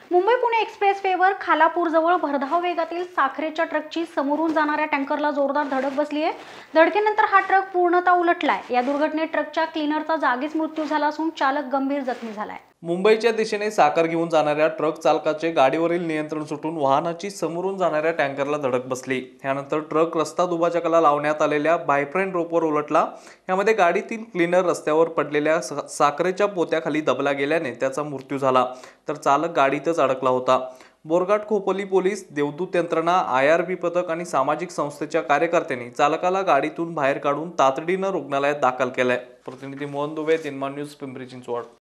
मुंबई पुणे एक्सप्रेसवेवर खालापूरजवळ भरधाव वेगातील साखरेच्या ट्रकची समोरून जाणाऱ्या टँकरला जोरदार धडक बसली आहे। धडकेनंतर हा ट्रक पूर्णतः उलटलाय। या दुर्घटनेत ट्रकच्या क्लीनरचा जागीच मृत्यू झाला असून चालक गंभीर जखमी झालाय। मुंबईच्या दिशेने साखर घेऊन जाणाऱ्या ट्रक चालकाचे गाडीवरील नियंत्रण सुटून वाहनाची समोरून जाणाऱ्या टँकरला धडक बसली। यानंतर ट्रक रस्ता दुभाजकाला लावण्यात आलेल्या बायफ्रेन रोपवर उलटला। यामध्ये गाडीतील क्लीनर रस्त्यावर पडलेल्या साखरेच्या पोत्याखाली दबला गेल्याने त्याचा मृत्यू झाला, तर चालक गाडीतच अडकला होता। बोरघाट खोपोली पोलीस, देवदूत यंत्रणा, IRB पथक आणि सामाजिक संस्थेच्या कार्यकर्त्यांनी चालकाला गाडीतून बाहेर काढून तातडीनं रुग्णालयात दाखल केलंय। प्रतिनिधी मोहन दुबे, 3 न्यूज, पिंपरी चिंचवड।